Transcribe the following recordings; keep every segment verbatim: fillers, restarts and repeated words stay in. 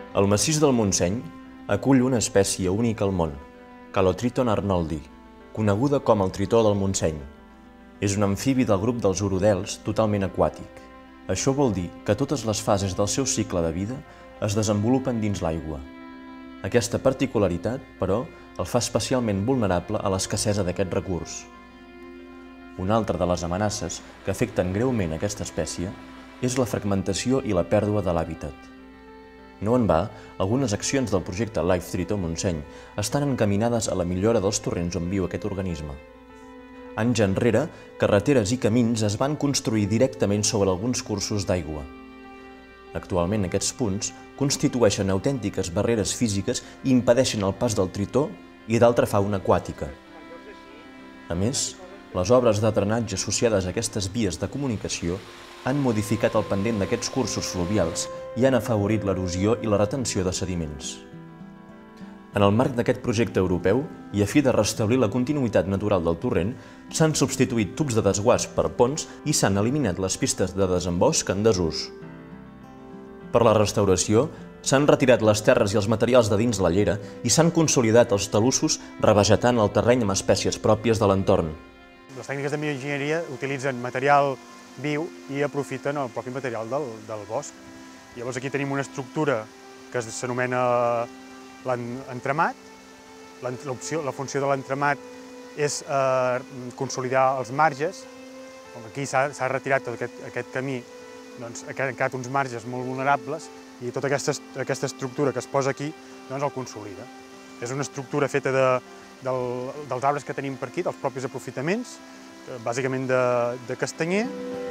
El massís del Montseny acull una espècie única al món, Tritó arnoldi, coneguda com el tritó del Montseny. És un amfibi del grup dels urodels totalment aquàtic. Això vol dir que totes les fases del seu cicle de vida es desenvolupen dins l'aigua. Aquesta particularitat, però, el fa especialment vulnerable a l'escassesa d'aquest recurs. Una altra de les amenaces que afecten greument aquesta espècie és la fragmentació i la pèrdua de l'hàbitat. No en va, algunes accions del projecte Life Tritó Montseny estan encaminades a la millora dels torrents on viu aquest organisme. Anys enrere, carreteres i camins es van construir directament sobre alguns cursos d'aigua. Actualment aquests punts constitueixen autèntiques barreres físiques i impedeixen el pas del tritó i d'altra fauna aquàtica. A més, les obres de drenatge associades a aquestes vies de comunicació han modificat el pendent d'aquests cursos fluvials i han afavorit l'erosió i la retenció de sediments. En el marc d'aquest projecte europeu, i a fi de restablir la continuïtat natural del torrent, s'han substituït tubs de desguàs per ponts i s'han eliminat les pistes de desembosc en desús. Per la restauració, s'han retirat les terres i els materials de dins la llera i s'han consolidat els talussos revegetant el terreny amb espècies pròpies de l'entorn. Les tècniques de bioenginyeria utilitzen material viu i aprofiten el propi material del, del bosc. Llavors aquí tenim una estructura que s'anomena l'entremat. La funció de l'entremat és eh, consolidar els marges. Com aquí s'ha retirat tot aquest, aquest camí, doncs, ha quedat uns marges molt vulnerables i tota aquesta, aquesta estructura que es posa aquí doncs, el consolida. És una estructura feta de, del, dels arbres que tenim per aquí, dels propis aprofitaments, bàsicament de, de castanyer.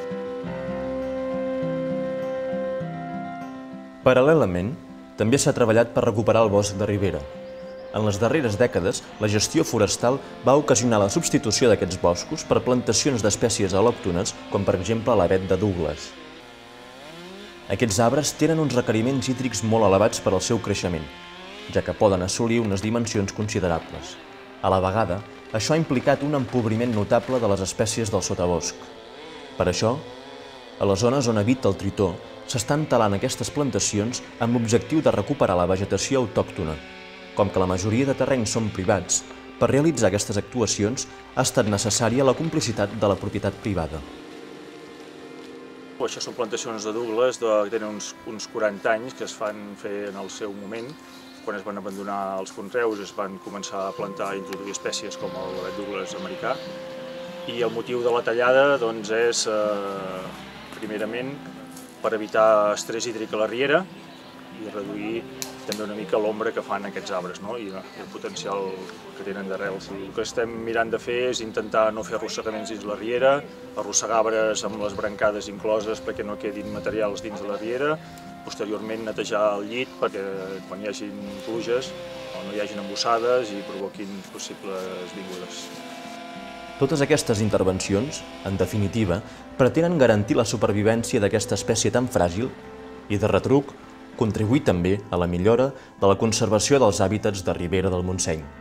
Paral·lelament, també s'ha treballat per recuperar el bosc de ribera. En les darreres dècades, la gestió forestal va ocasionar la substitució d'aquests boscos per plantacions d'espècies al·lòctones, com per exemple l'avet de Douglas. Aquests arbres tenen uns requeriments hídrics molt elevats per al seu creixement, ja que poden assolir unes dimensions considerables. A la vegada, això ha implicat un empobriment notable de les espècies del sotabosc. Per això, a les zones on habita el tritó, s'estan talant aquestes plantacions amb l'objectiu de recuperar la vegetació autòctona. Com que la majoria de terrenys són privats, per realitzar aquestes actuacions ha estat necessària la complicitat de la propietat privada. Això són plantacions de Douglas que tenen uns, uns quaranta anys, que es fan fer en el seu moment. Quan es van abandonar els conreus es van començar a plantar i introduir espècies com el Douglas americà. I el motiu de la tallada doncs, és, eh, primerament, per evitar estrès hídric a la riera i reduir també una mica l'ombra que fan aquests arbres, no? I el potencial que tenen d'arrels. El que estem mirant de fer és intentar no fer arrossegaments dins la riera, arrossegar arbres amb les brancades incloses perquè no quedin materials dins de la riera, posteriorment netejar el llit perquè quan hi hagin pluges no hi hagin embossades i provoquin possibles vingudes. Totes aquestes intervencions, en definitiva, pretenen garantir la supervivència d'aquesta espècie tan fràgil i, de retruc, contribuir també a la millora de la conservació dels hàbitats de ribera del Montseny.